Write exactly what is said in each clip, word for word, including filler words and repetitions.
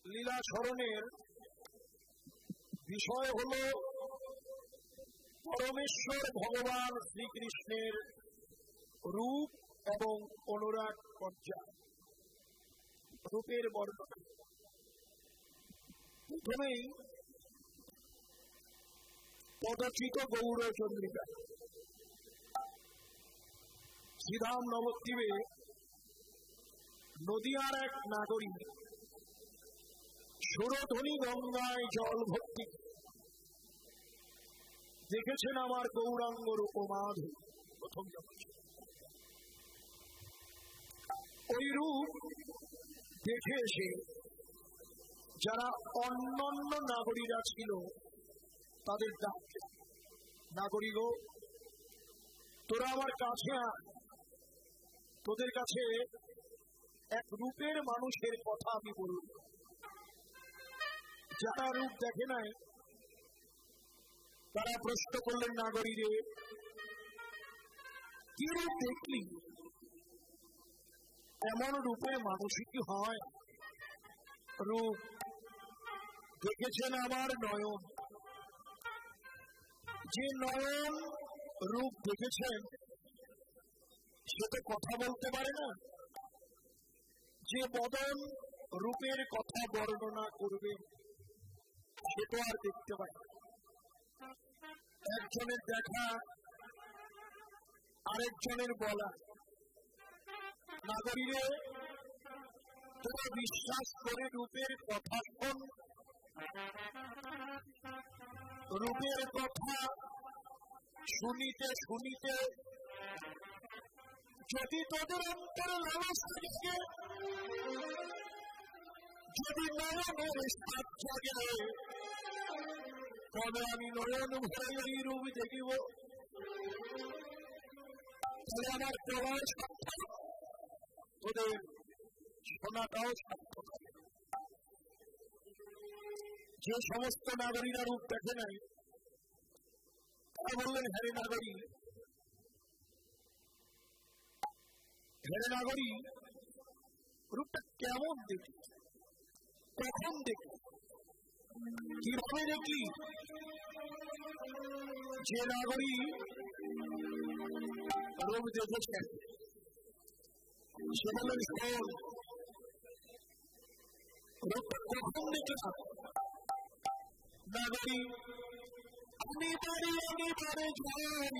লীলা স্মরণের বিষয় হল পরমেশ্বর ভগবান শ্রীকৃষ্ণের রূপ এবং অনুরাগ পর্যায়। রূপের বর্ণনা প্রথমেই পদচিত গৌরচন্দ্রিকা। শ্রীধাম নবদ্বীপে নদিয়ার এক নাগরিক সুরধ্বনি গঙ্গায় জল ভর্তি দেখেছেন আমার গৌরাঙ্গ রূপমাধু। প্রথম ওই রূপ দেখে এসে যারা অন্যান্য নাগরিকরা ছিল তাদের ডাকছে, নাগরিক তোরা আমার কাছে আয়, তোদের কাছে এক রূপের মানুষের কথা আমি বলব। যারা রূপ দেখে নাই তারা প্রশ্ন করলেন, নাগরিকে কি রূপ দেখলি? এমন রূপের মানুষই কি হয়? রূপ দেখেছেন আমার নয়ন। যে নয়ন রূপ দেখেছেন সে তো কথা বলতে পারে না। যে বদন রূপের কথা বর্ণনা করবে সে তো আর দেখতে পায় না। একজনের দেখা আরেকজনের বলা। নাগরিকে তোরা বিশ্বাস করে রূপের কথা শোন। রূপের কথা শুনিতে শুনিতে যদি তোদের অন্তরে লালসা থাকে, যদি নয়নের সাপ জাগে, তবে আমি নয়ন ভরে এই রূপ দেখিব। তাহলে আমার প্রবাস সার্থক, তোদের শোনাটাও সার্থক। যে সমস্ত নাগরিকরা রূপ দেখে নাই তারা বললেন, হ্যারে নাগরিক, হ্যারে নাগরিক রূপটা কেমন দেখি, কখন দেখি, কিভাবে দেখি? যে নাগরিক রূপ দেখেছেন সে বললেন, শোন রূপটা কখন দেখলাম? নাগরিক আমি বাড়ি আমি বাড়ি যাই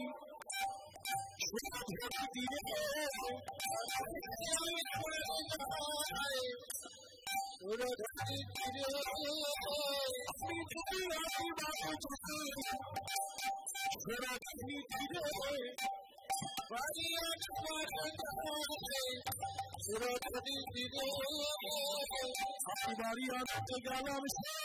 বাড়ি আসতে গেলাম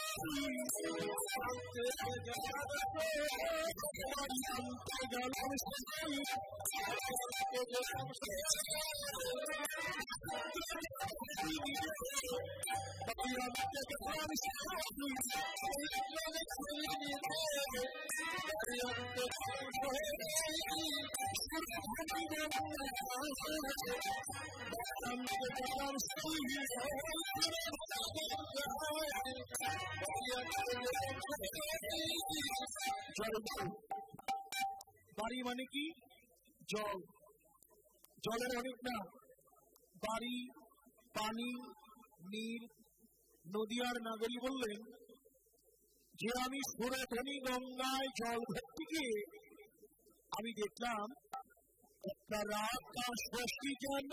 বাড়ি মানে কি? জল। জলের অনেক নাম, বাড়ি, পানি, নীর। নদিয়ার নাগরিক বললেন যে আমি সুরধ্বনি গঙ্গায় জল ভর্তি গিয়ে আমি দেখলাম একটা রাত তার ষষ্ঠী যেন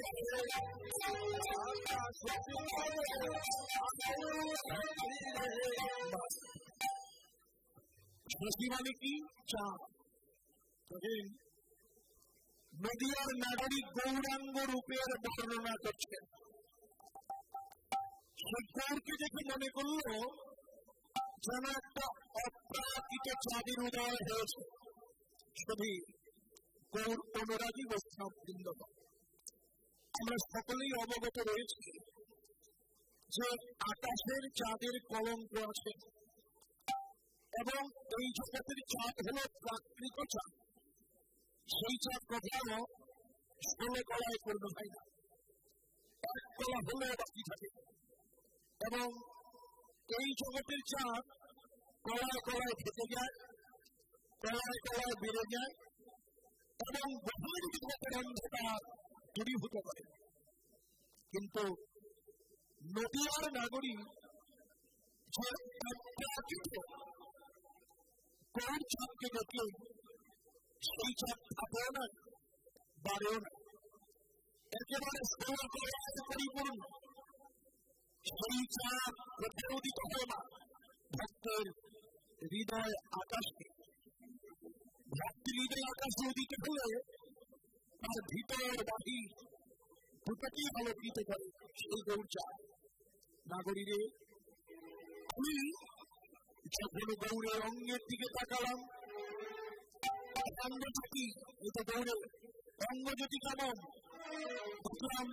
শশী মানে কি? চাঁদ। নদিয়ার নাগরিক গৌরাঙ্গ রূপের বর্ণনা করছেন। সেই গৌরকে দেখে মনে করল যেন একটা অপ্রাকৃত চাঁদের উদয় হয়েছে। সবই গৌর অনুরাগী বৈষ্ণব বৃন্দগণ, আমরা সকলেই অবগত রয়েছি যে আকাশের চাঁদের কলঙ্ক আছে এবং এই জগতের চাঁদ হল প্রাকৃত চাঁদ। সেই চাঁদ কখনো ষোলো কলায় পূর্ণ হয় না, এক কলা হলেও বাকি থাকে। এবং এই জগতের চাঁদ কলায় কলায় থেকে যায়, কলায় কলায় বেড়ে যায় এবং গভীর জগতের অন্ধকার দূরীভূত করে। কিন্তু নদিয়ার নাগরিক যে অপ্রাকৃত গৌর চাঁদকে দেখে সেই চাঁদ থাকেও না, বাড়েও না, একেবারে ষোলো কলায় পরিপূর্ণ। সেই চাঁদ কোথায় উদিত হয় না? ভক্তের হৃদয় আকাশে। ভক্তের হৃদয় আকাশে উদিত হলে তার ভিতর বাহির দুটোকেই আলোকিত করে সেই গৌর চাঁদ। নাগরীরে আমি যখন গৌরের অঙ্গের দিকে তাকালাম, অঙ্গজ্যোতি, এই তো গৌরের অঙ্গজ্যোতি কেমন দেখলাম,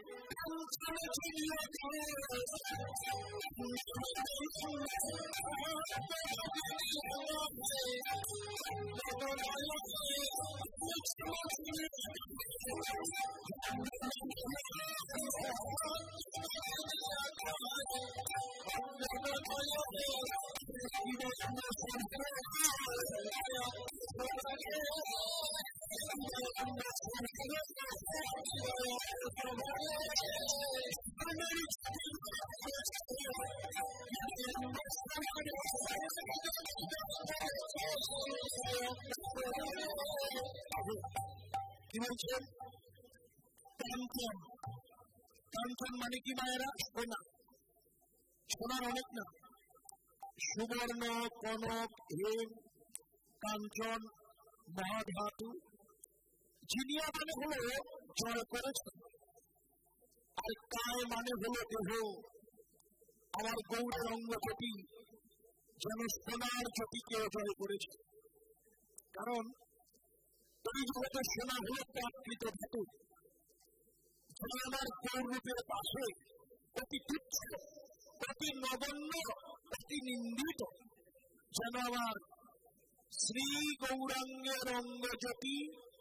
কি বলছেন? কাঞ্চন। কাঞ্চন মানে কি মায়েরা? সোনা। সোনার অনেক না, সুবর্ণ, কনক, হেম, কাঞ্চন, মহাধাতু। জিনিয়া মানে হলো জয় করেছে, আর কায় মানে হলো দেহ। আমার গৌরের অঙ্গজ্যোতি যেন সোনার জ্যোতিকে জয় করেছে। কারণ এই জগতের সোনা হল প্রাকৃত ধাতু, যা আমার গৌর রূপের পাশে অতি তুচ্ছ, অতি নগণ্য, অতি নিন্দিত। যেন আমার শ্রী গৌরাঙ্গের অঙ্গজ্যোতি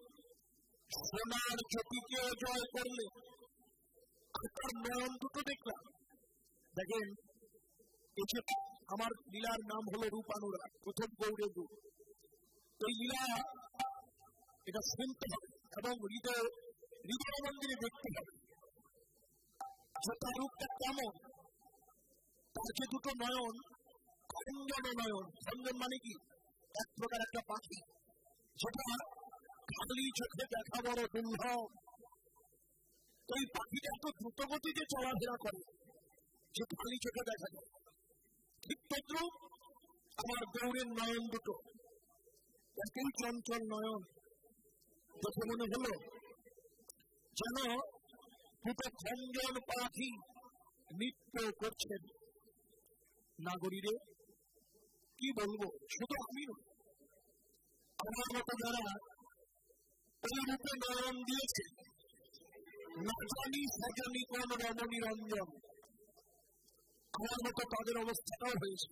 সোনার জ্যোতিকে জয় করলে। আর তার নয়ন দুটো দেখলাম। দেখেন, আমার লীলার নাম হলো রূপানুরাগ, প্রথম গৌরের রূপ। এই লীলা এটা শুনতে হবে এবং হৃদয় হৃদয় মন্দিরে দেখতে হবে যে তার রূপটা কেমন। তার যে দুটো নয়ন, খঞ্জন নয়ন। খঞ্জন মানে কি? এক প্রকার একটা পাখি, যেটা খালি চোখে দেখা বড় দুর্লভ। এই পাখিটা এত দ্রুত গতিতে চলাফেরা করে যে খালি চোখে দেখা যায়। ঠিক তদ্রূপ আমার গৌরের নয়ন দুটো, একই চঞ্চল নয়ন। দেখে মনে হলো যেন দুটো খঞ্জন পাখি নৃত্য করছেন। নাগরীরে কি বলবো, শুধু আমি আমার মতো যারা এই রূপে নয়ন দিয়েছে, না জানি সজনী কোন রমণী রঞ্জন, আমার মতো তাদের অবস্থাটাও হয়েছে।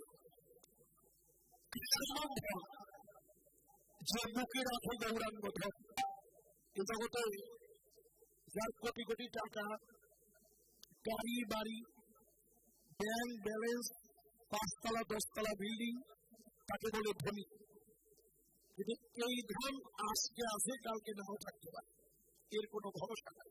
যে বুকে রাখে গৌরাঙ্গ ধন। এ জগতে যার কোটি কোটি টাকা, গাড়ি বাড়ি, ব্যাংক ব্যালেন্স, পাঁচতলা দশতলা বিল্ডিং, তাকে বলে ধনী। কিন্তু এই ধন আজকে আসে, কালকে নাও থাকতে পারে, এর কোনো ভরসা নাই।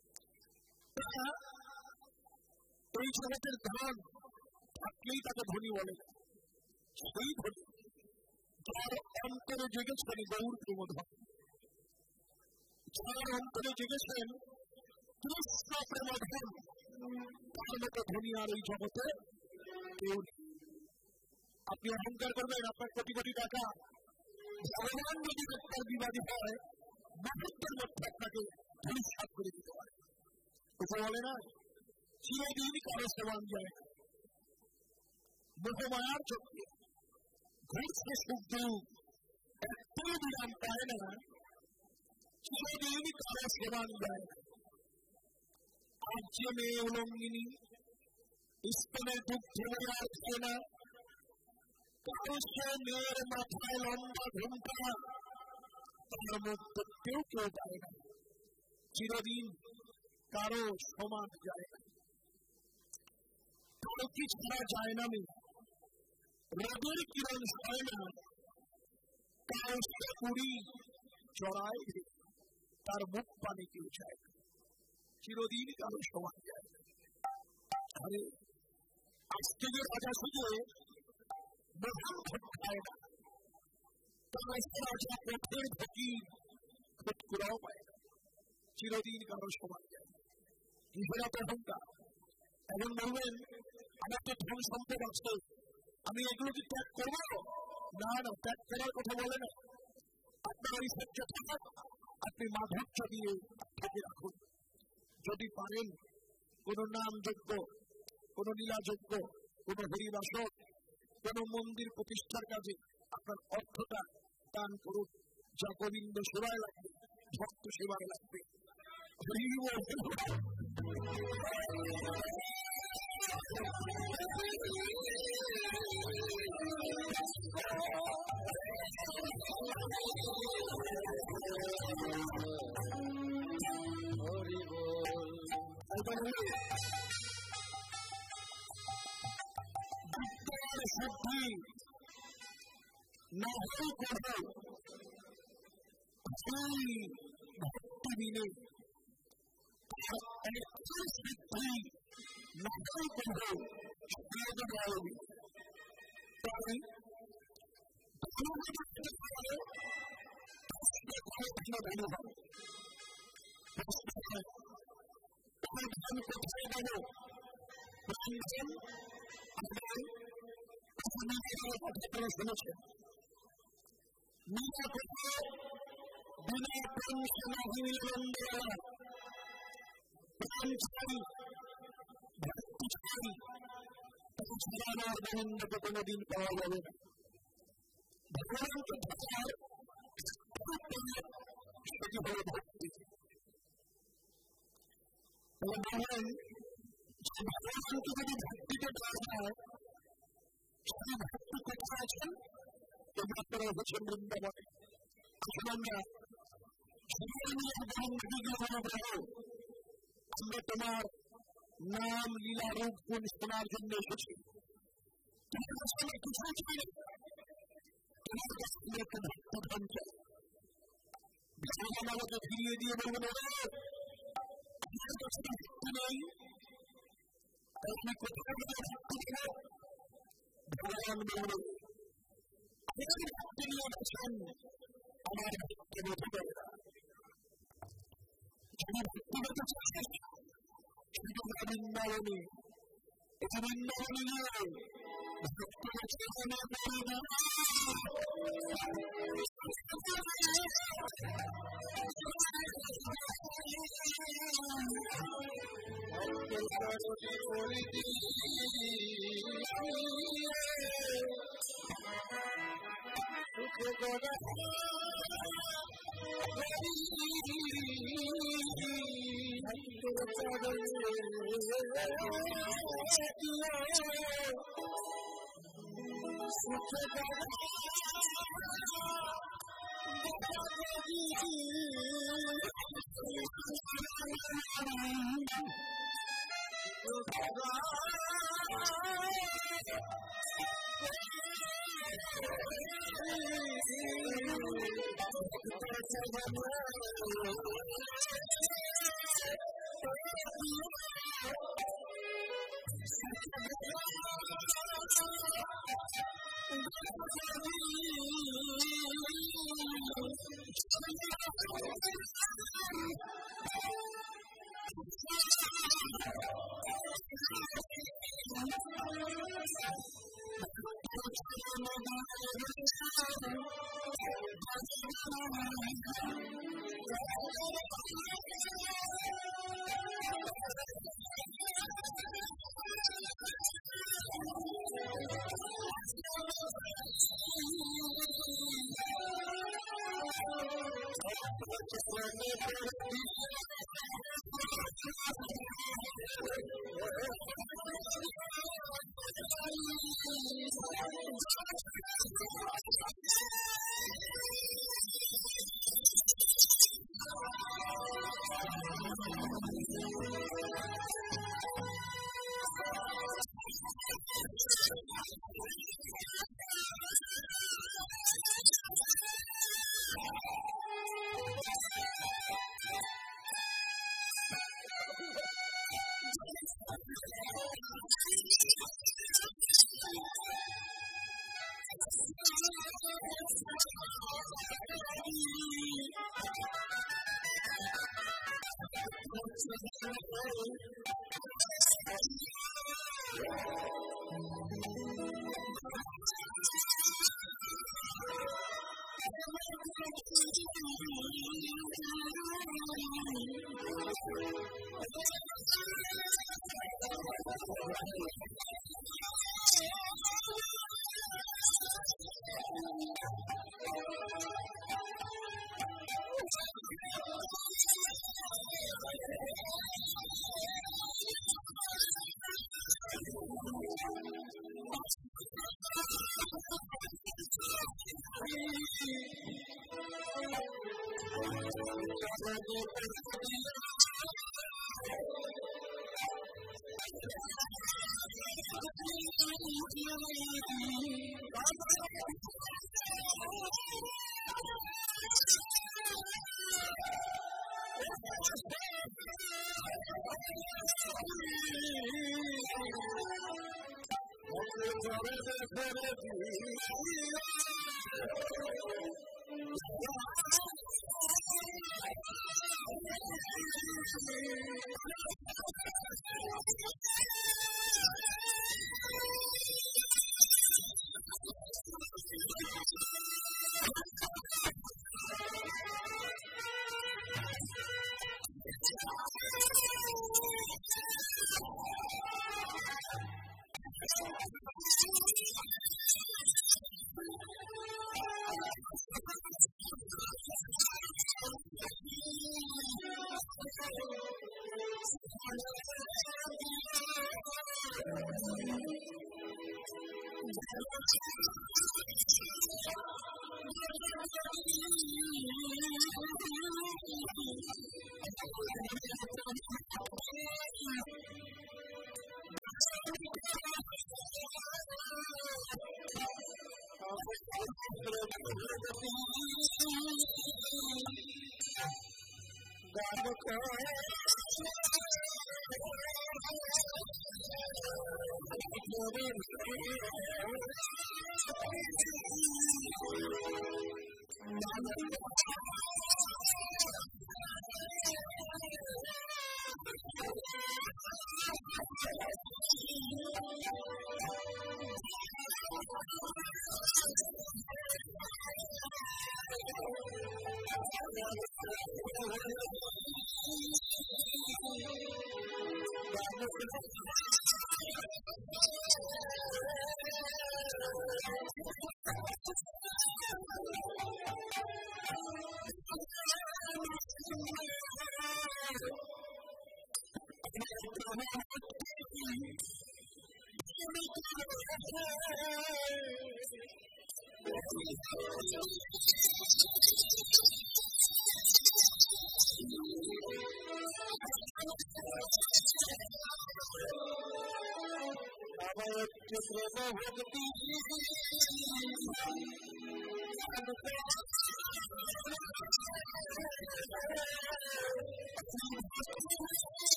এই জগতের ধন থাকলেই তাকে ধনী বলে। সেই ধনী যার অন্তরে জেগেছেন গৌর প্রেমধন, যার অন্তরে জেগেছেন কৃষ্ণ প্রেমধন তার মতো ধনী আর এই জগতে কেউ নেই। আপনি অহংকার করবেন আপনার কোটি কোটি টাকা, ভগবান যদি আপনার বিবাদী হয় মুহূর্তের মধ্যে আপনাকে ধূলিসাৎ করে দিতে পারে। কথা বলে না, চিরদিন কারো সমান যায় না। মোহমায়ার চোখে ঘুরছে সুখ-দুঃখ, একটু বিরাম পায় না, চিরদিন কারো সমান যায় না। আজ যে মেয়ে উলঙ্গিনী স্তনের দুগ্ধ আর খায় না, কারো সে মেয়ের মাথায় লম্বা ঘুমটা তার মুখ দেখতেও কেউ যায় না। চিরদিন কারো সমান যায় না, কারো কি ছাড়া যায় না। মেয়ে রোদের কিরণ সয় না, কারো সে কুড়ি চড়ায় তার মুখ পানে কেউ যায় না। চিরদিন কারো সমান যায় না। আরে আজকে যে রাজা সুযোগ মহান ভোট খায় না, তার রাজা পথের ফকির খোঁজ করাও পায় না। চিরদিন কারো সমান যায় না। নিজেরা তো অহংকার। এখন বলবেন আমার তো ধন সম্পদ আছে, আমি এগুলোকে ত্যাগ করবো না। না, ত্যাগ করার কথা বলে না। আপনার ঐশ্বর্য থাকুক, আপনি মাধুর্য দিয়ে থেকে রাখুন। যদি পারেন কোন নাম যজ্ঞ, কোন লীলা যজ্ঞ, কোন হরিবাসক, কোন মন্দির প্রতিষ্ঠার কাজে আপনার অর্থটা দান করুন। যা গোবিন্দ সেবায় লাগবে, ভক্ত সেবায় লাগবে। শুদ্ধি না হয়ে করবো সেই ভক্তি দিনে, সিদ্ধি না হয়ে করবো তাই কোথায় গেল কথাগুলো শুনেছে। বিনা কোথাও বিনা প্রেম সেনাহীনন্দা প্রাণ চাই, ভক্তি চাই, তাছাড়া আমার গোবিন্দকে কোনোদিন পাওয়া যাবে না। ভগবানকে থাকার সেটি হল ভক্তি। বললেন ভগবানকে যদি ভক্তিতে পাওয়া যায়, সেই ভক্তি কোথায় আছেন? তোমরা তারা হচ্ছেন বৃন্দাবনে। আসলে আমরা আমরা তোমার নাম লীলা রূপ গুণ শোনার জন্য এসেছি। তোমার কাছে আমার কিছুই চাই, তোমার কাছে আমি একটা ভক্তি ধন চাই। ভগবান আমাকে ফিরিয়ে দিয়ে বলবেন আমার কাছে ভক্তি নেই, আপনি কোথায় ভক্তি দেব? ভগবান বলবেন আমার ভক্তি নিয়ে গেছেন, আমার ভক্তি বোঝা যাবে না। যদি ভক্তি বোঝা চাই শুধু বৃন্দাবনে, এটি বৃন্দাবনে নয়, ভক্তি সেখানে করি না।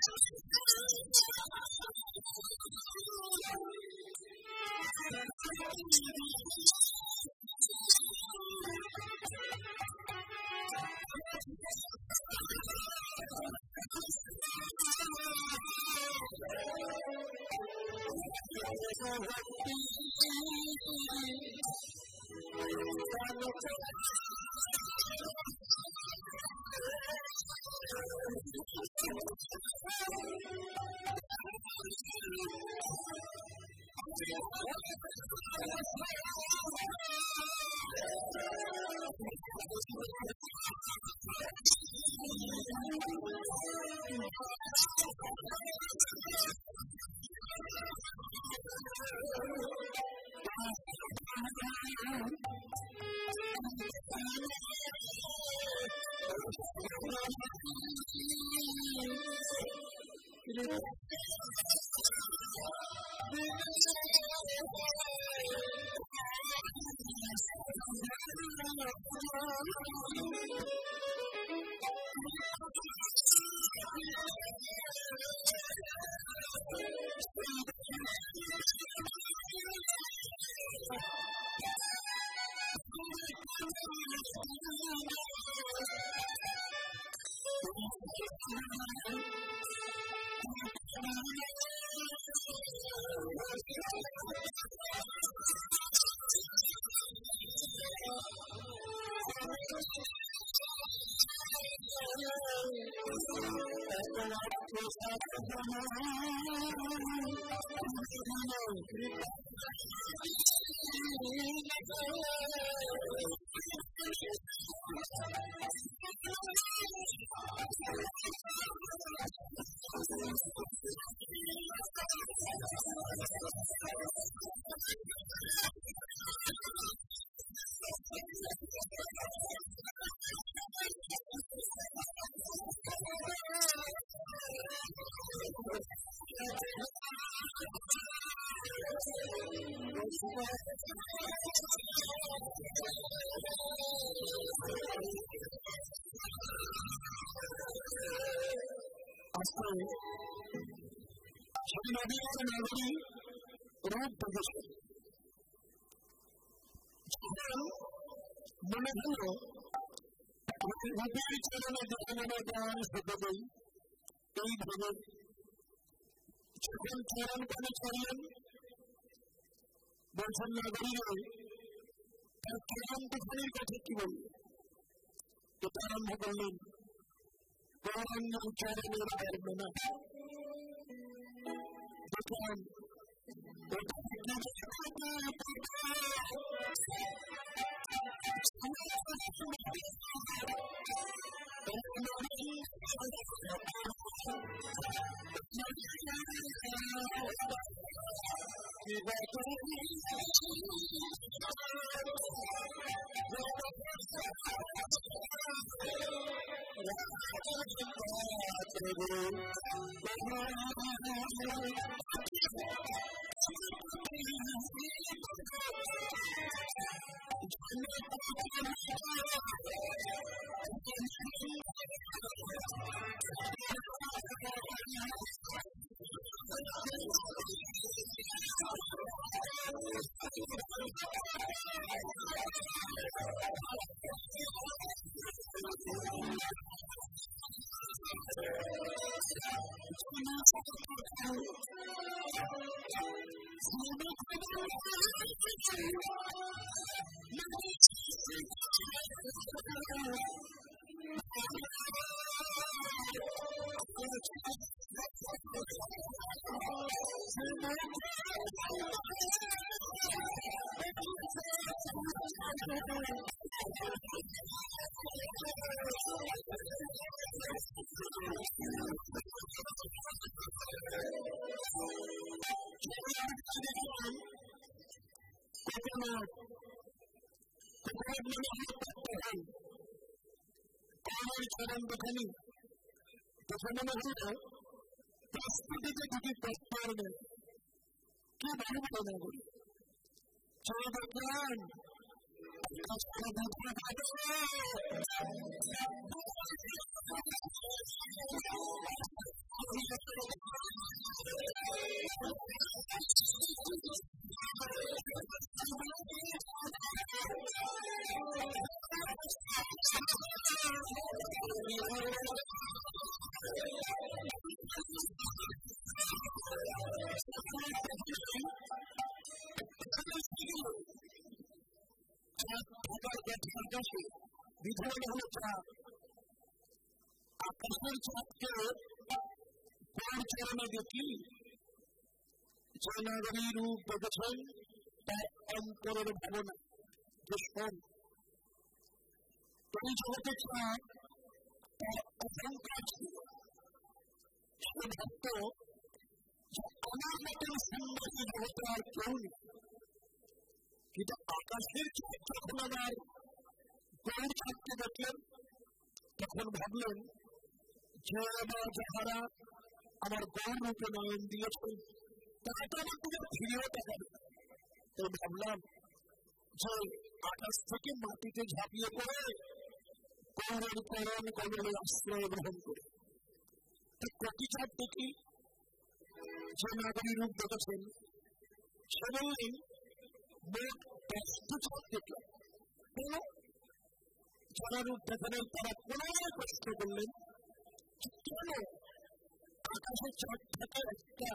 মনে হলো রূপের চরণে দেখানোর গান হতে গই এইভাবে যখন চরণ করে চললেন বলছেন না বেরিয়ে তার চরণ কোথায় কথা কি বলল এটা আরম্ভ করলেন গৌরাঙ্গের চরণের বর্ণনা দেখলাম দোকানি তখন মনে হলো প্রস্তুতিতে দুটি প্রস্তাব নেই কি ভালো না করি চলে দেখলাম বিধবা হলো চাঁদ, আকাশের চাঁদকে কোন চরণে দেখি যে নাগরী রূপ দেখেছেন তার অন্তরের ভাবনা যে শোন এই জগতে চাঁদ তার অহংকার ছিল। সে ভাবত যে আমার মতন সুন্দরী জগতে আর কেউ নেই। কিন্তু আকাশের চাঁদ যখন আমার গৌর চাঁদকে দেখলেন তখন ভাবলেন যে আমার যাহারা আমার গৌর রূপে নয়ন দিয়েছেন তারা তো আমার দিকে ফিরেও তাকাবে। তো ভাবলাম যে আকাশ থেকে মাটিতে ঝাঁপিয়ে পড়ে গৌরের করণ কমলে আশ্রয় গ্রহণ করে কটি চাঁদ দেখি যে নাগরী রূপ দেখেছেন সে বললেন মোট দশটি চাঁদ দেখলাম। কেন যারা রূপ দেখালেন তারা পুনরায় প্রশ্ন করলেন কেন আকাশের চাঁদ থেকে একটা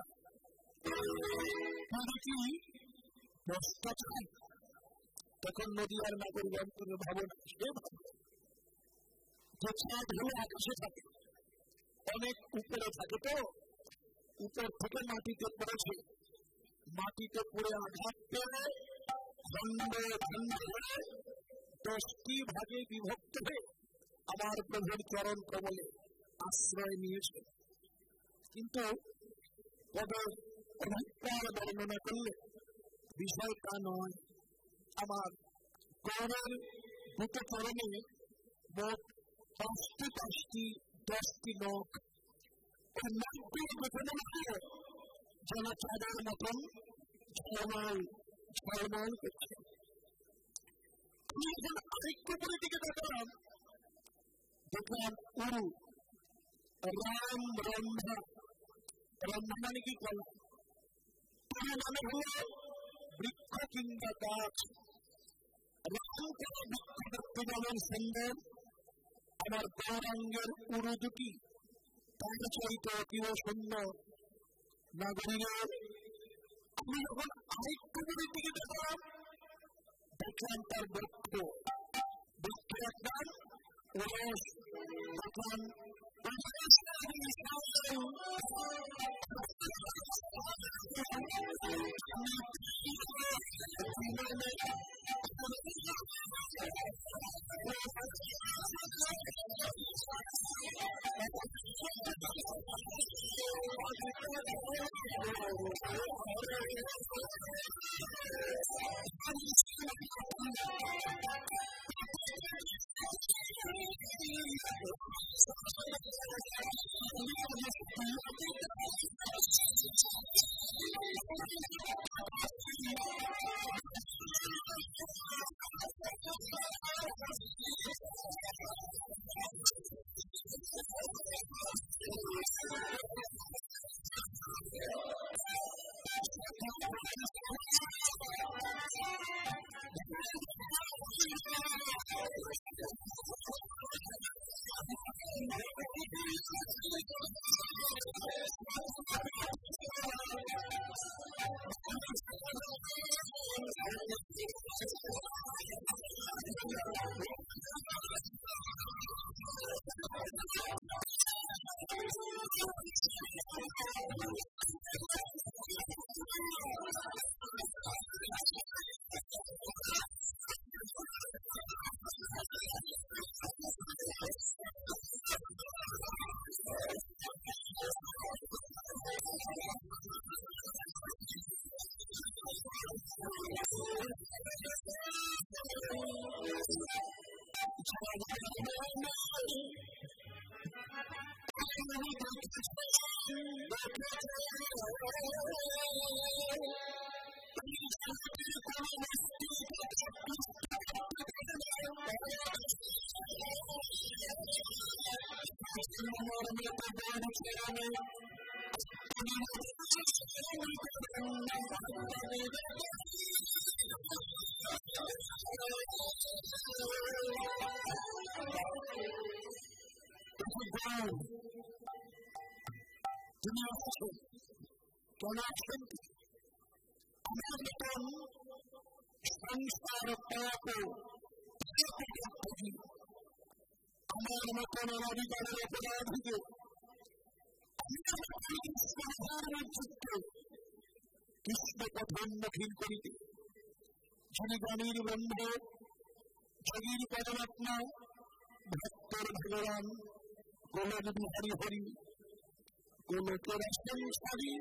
কি দশটা চাঁদ? তখন নদীয়ার নাগরিক অন্তরের ভাবনা সে ভাবল যে চাঁদ হলে আকাশে থাকে, অনেক উপরে থাকে, তো উপর থেকে মাটিতে পড়েছে, মাটিতে পড়ে আঘাত পেয়ে খণ্ড খণ্ড হয়ে দশটি ভাগে বিভক্ত হয়ে আমার প্রভুর চরণ কমলে আশ্রয় নিয়েছে। কিন্তু তবে অভিপ্রায় বর্ণনা করলে বিষয় তা নয়। আমার গৌরের দুটো চরণে মোট পাঁচটি পাঁচটি দশটি নখ, এই নখগুলো পেছনে মিলিয়ে যেন চাঁদের মতন ঝলমল ঝলমল করছে। আমি এখন আরেকটু করে দিকে দেখলাম দেখলাম উরু রাম রম্ভা। রম্ভা মানে কি কলা, উরু মানে হল বৃক্ষ কিংবা গাছ। রাম থেকে বৃক্ষ দেখতে যেমন সুন্দর, আমার গৌরাঙ্গের উরু দুটি তার চাইতে অতীব সুন্দর। নাগরীর আমি যখন আরেকটু করে দিকে দেখলাম দেখলাম তার বৃক্ষ বৃক্ষের একদম রস তখন তিনি আসছেন কেন আসছেন? আমার মতন সংসার পাপ আমার মতন অনাধিকারের অপরাধীকে কৃষ্ণ পথোন্মুখীন করিতে যিনি জ্ঞানীর বন্ধু যোগীর পরমাত্ম ভক্তর ভগবান গোলক বিহারী হরি গোলকের সংসারী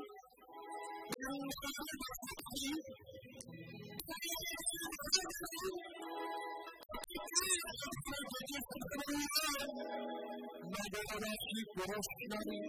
নগরাশি পুরস্কারী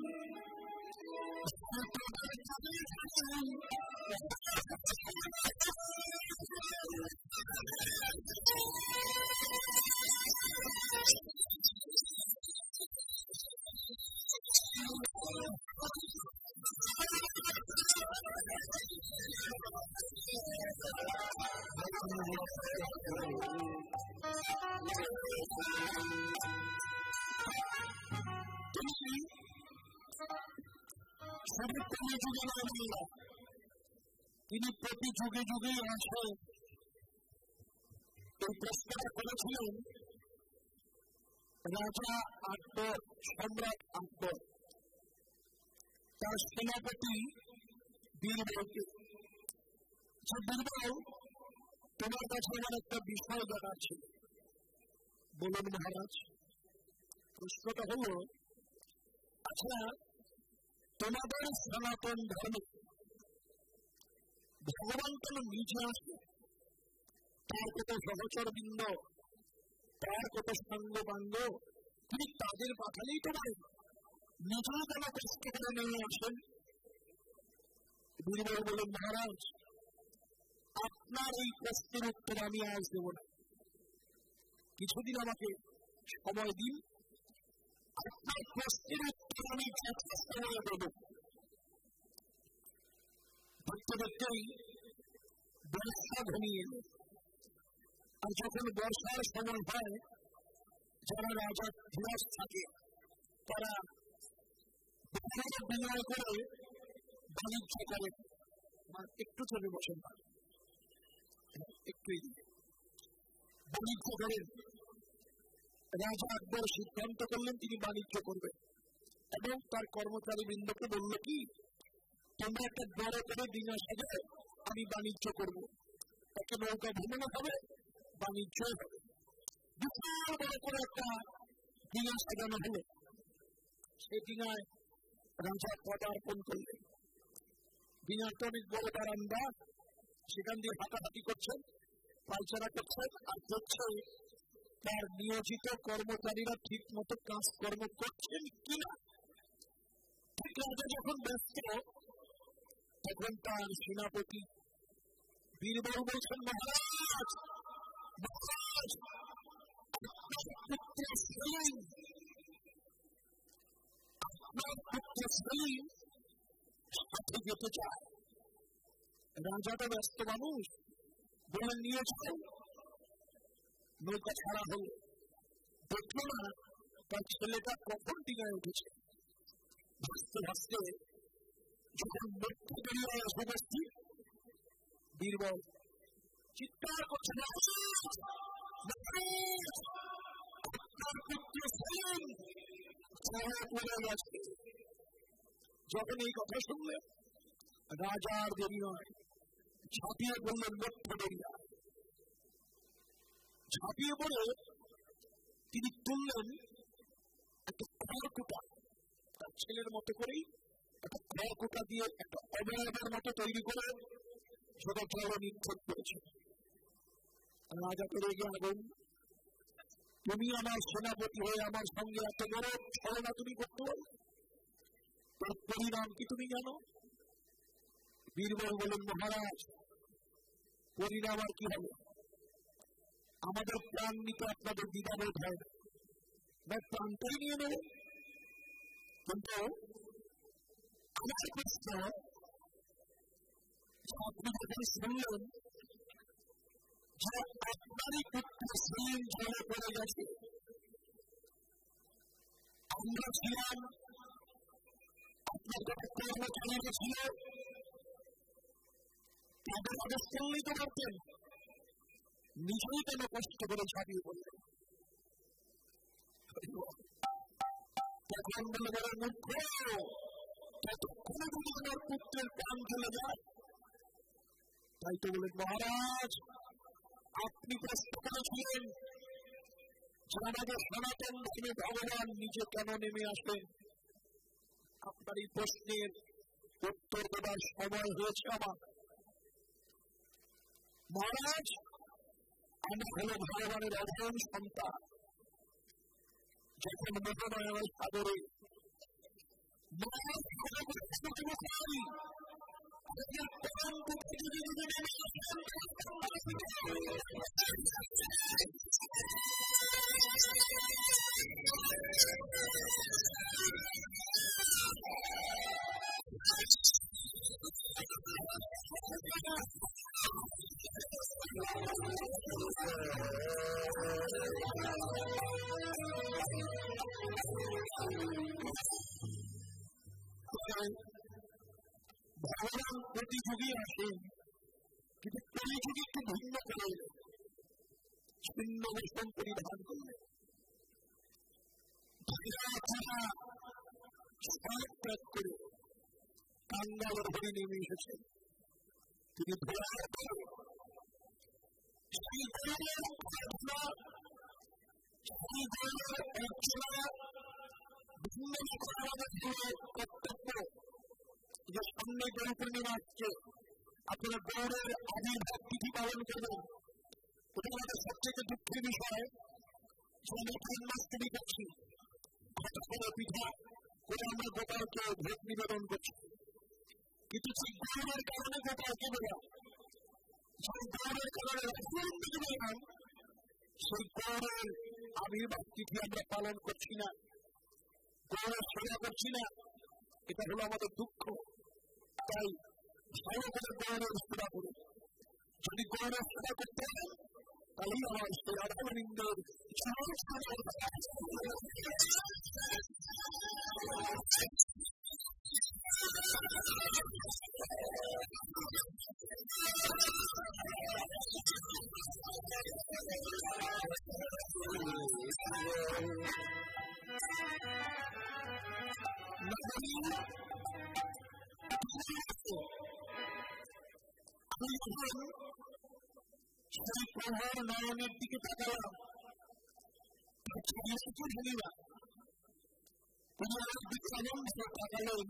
তিনি প্রতি যুগে যুগে আসে এই প্রশ্নটা করেছিলেন রাজা আকবর, সম্রাট আকবর তার সেনাপতি বীরবলকে, যে বীরবল তোমার কাছে আমার একটা বিষয় জানা আছে, বলুন মহারাজ। প্রশ্নটা হল, আচ্ছা তোমাদের সনাতন ধর্মে ভগবান কেন নিজে আসে? তার কত সহচর বৃন্দ, তার কত সাঙ্গ বাঙ্গ, তিনি তাদের পাঠালেই তো পারেন, নিজেও কেন কষ্ট করে নিয়ে আসেন? বীরবল বলেন, মহারাজ আপনার এই প্রশ্নের উত্তর আমি আজ দেব না, কিছুদিন আমাকে সময় দিন, আপনার প্রশ্নের উত্তর আমি যথেষ্ট হয়ে দেব। দেখতে দেখতেই বর্ষা ঘনিয়ে এল, আর যখন বর্ষার সময় হয় যারা রাজা ধীরাজ থাকে তারা বিনয় করে বাণিজ্য করে। একটু চলে বসেন না, একটু বাণিজ্য করেন। রাজা আকবর সিদ্ধান্ত করলেন তিনি বাণিজ্য করবেন এবং তার কর্মচারী বৃন্দকে বলল কি, তোমরা একটা বড় করে ডিঙা সাজাও, আমি বাণিজ্য করব। তাকে নৌকা ভ্রমণ হবে, বাণিজ্য হবে। বিশাল বড় করে একটা ডিঙা সাজানো হলো। সেই ডিঙায় রাজা পদার্পণ করলেন। ডিঙাটা অনেক বড় বারান্দা, সেখান দিয়ে হাঁটাহাঁটি করছেন, পায়চারা করছেন, আর দেখছে তার নিয়োজিত কর্মচারীরা ঠিক মতো কাজকর্ম করছেন কিনা। ঠিক রাজা যখন ব্যস্ত, তখন তার সেনাপতি বীরবল বলছেন, মহারাজ মহারাজ আপনার পুত্র সেলিম আপনার পুত্র সেলিম সাথে যেতে চায়। রাজাটা ব্যস্ত মানুষ, বলে নিয়ে যাও। নৌকা ছাড়া হল, দেখলো না তার ছেলেটা কখন ডিঙায় উঠেছে। ভাসতে ভাসতে যখন মধ্যে বেরিয়ে আসবে বস্তি, বীরবল চিৎকার করছে, যখন এই কথা শুনলেন রাজার দেরি নয়, ঝাঁপিয়ে বললেন মধ্যে বেরিয়ে। ঝাঁপিয়ে পড়ে তিনি তুললেন একটা খড়কুটা, তার ছেলের মতো করেই একটা খড়কুটা দিয়ে একটা অবয়বের মতো তৈরি করে সেটা জলে নিক্ষেপ করেছে। রাজাকে রেগে আগুন, তুমি আমার সেনাপতি হয়ে আমার সঙ্গে এত বড় ছলনা তুমি করতে পারো? তোর পরিণাম কি তুমি জানো? বীরবল বলেন, মহারাজ পরিণাম আর কি হবে? আমাদের প্রাণ নিতে আপনাদের দ্বিধাবোধ হয় না, প্রাণটাই নিয়ে নেবেন। কিন্তু আমার প্রশ্ন, আপনি যখন শুনলেন যে আপনারই পুত্র সেলিম জলে পড়ে গেছে, আমরা ছিলাম, আপনার যখন কর্মচারীরা ছিল, তাদের আদেশ করলেই তো করতেন, নিজেই কেন কষ্ট করে ছাড়িয়ে পড়লেন? তখন বলে গেলেন মুখ্য, ততক্ষণে যদি আমার পুত্রের প্রাণ চলে যায়। তাই তো বলেন, মহারাজ আপনি প্রশ্ন করেছিলেন যে আমাদের সনাতন ধর্মে ভগবান নিজে কেন নেমে আসেন। আপনার এই প্রশ্নের উত্তর দেবার সময় হয়েছে আমার। মহারাজ, আমরা হল ভগবানের অধম সন্তান। যখন মোহনায় সাগরে ভগবান প্রতিযোগী আসেন, কিন্তু প্রতিযোগী একটু ভিন্ন করে ছিন্ন বেশন পরিধান করলেন, ত্যাগ করে কাঙ্গালের হরি নেমে এসেছেন। তিনি কর্তব্য যে সামনে গৌর পূর্ণিমা আসছে, আপনারা গৌরের আবির্ভাব তিথি পালন করবেন। এটা আমাদের সবচেয়ে দুঃখের বিষয় যে আমরা জন্মাষ্টমী করছি, পিঠা করে আমরা গোপালকে ভোগ নিবেদন করছি, কিন্তু সেই গৌরের কারণে গোপালকে বলা, সেই গৌরের কারণে নিবেদন, সেই গৌরের আবির্ভাব তিথি আমরা পালন করছি না, গৌরের সেবা করছি না। এটা হলো আমাদের দুঃখ। তাই ভালো করে গৌরের সেবা করুন। যদি গৌরের সেবা করতে হয় তাহলেই আমার সেই রাধাবৃন্দের সেই প্রভার নয়নের দিকে তাকালাম, ভূমিরা তিনি আমার দিকে এমন ভাবে তাকালেন,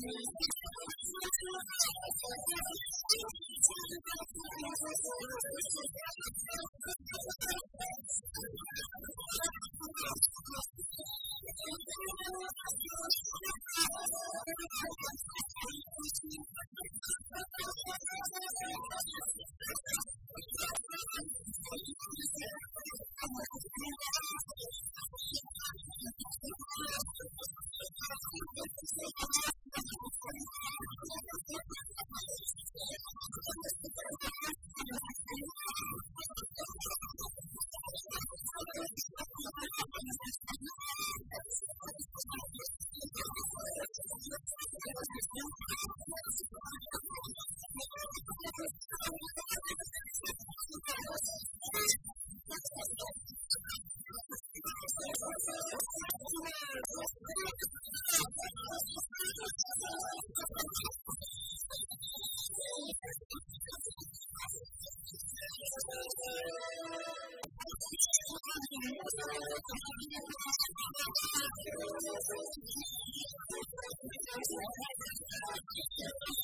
Thank you.